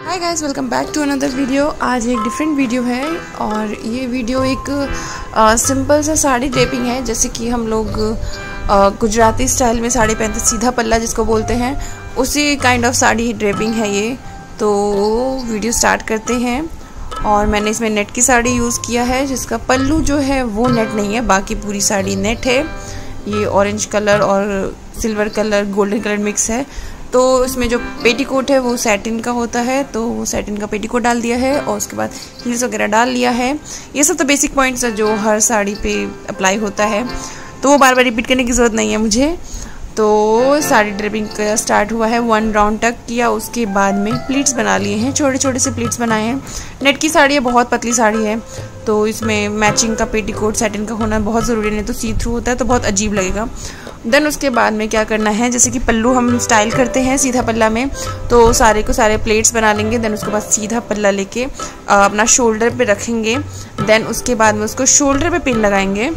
Hi guys, welcome back to another video. आज एक different video है और ये वीडियो एक सिंपल सा साड़ी ड्रेपिंग है। जैसे कि हम लोग गुजराती स्टाइल में साड़ी पहनते, सीधा पल्ला जिसको बोलते हैं, उसी काइंड ऑफ साड़ी ड्रेपिंग है ये। तो वीडियो स्टार्ट करते हैं। और मैंने इसमें नेट की साड़ी यूज़ किया है, जिसका पल्लू जो है वो नेट नहीं है, बाकी पूरी साड़ी नेट है। ये ऑरेंज कलर और silver colour, golden colour mix है। तो इसमें जो पेटीकोट है वो सैटिन का होता है, तो वो सैटिन का पेटीकोट डाल दिया है और उसके बाद हील्स वगैरह डाल लिया है। ये सब तो बेसिक पॉइंट्स है जो हर साड़ी पे अप्लाई होता है, तो वो बार बार रिपीट करने की ज़रूरत नहीं है मुझे। तो साड़ी ड्रेपिंग का स्टार्ट हुआ है, 1 राउंड तक किया। उसके बाद में प्लीट्स बना लिए हैं, छोटे छोटे से प्लीट्स बनाए हैं। नेट की साड़ी है, बहुत पतली साड़ी है, तो इसमें मैचिंग का पेटीकोट सैटिन का होना बहुत ज़रूरी है, नहीं तो सी थ्रू होता है तो बहुत अजीब लगेगा। देन उसके बाद में क्या करना है, जैसे कि पल्लू हम स्टाइल करते हैं सीधा पल्ला में, तो सारे को सारे प्लेट्स बना लेंगे। देन उसके बाद सीधा पल्ला लेके अपना शोल्डर पे रखेंगे। देन उसके बाद में उसको शोल्डर पे पिन लगाएंगे।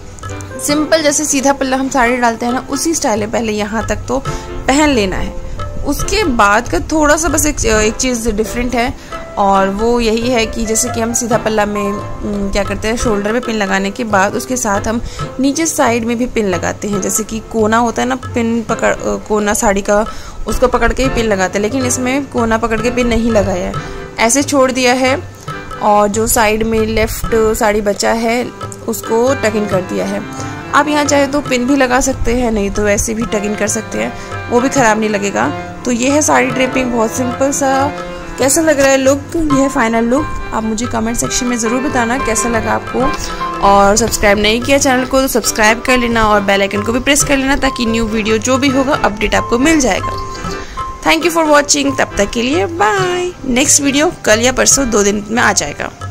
सिंपल जैसे सीधा पल्ला हम साड़ी डालते हैं ना, उसी स्टाइल में पहले यहाँ तक तो पहन लेना है। उसके बाद का थोड़ा सा बस एक चीज़ डिफरेंट है, और वो यही है कि जैसे कि हम सीधा पल्ला में क्या करते हैं, शोल्डर पे पिन लगाने के बाद उसके साथ हम नीचे साइड में भी पिन लगाते हैं। जैसे कि कोना होता है ना, पिन पकड़, कोना साड़ी का, उसको पकड़ के ही पिन लगाते हैं, लेकिन इसमें कोना पकड़ के पिन नहीं लगाया है, ऐसे छोड़ दिया है। और जो साइड में लेफ्ट साड़ी बचा है उसको टक इन कर दिया है। आप यहाँ चाहे तो पिन भी लगा सकते हैं, नहीं तो ऐसे भी टक इन कर सकते हैं, वो भी ख़राब नहीं लगेगा। तो ये है साड़ी ड्रेपिंग, बहुत सिंपल सा। कैसा लग रहा है लुक, ये है फाइनल लुक। आप मुझे कमेंट सेक्शन में ज़रूर बताना कैसा लगा आपको। और सब्सक्राइब नहीं किया चैनल को तो सब्सक्राइब कर लेना और बेल आइकन को भी प्रेस कर लेना, ताकि न्यू वीडियो जो भी होगा अपडेट आपको मिल जाएगा। Thank you for watching. तब तक के लिए बाय। नेक्स्ट वीडियो कल या परसों 2 दिन में आ जाएगा।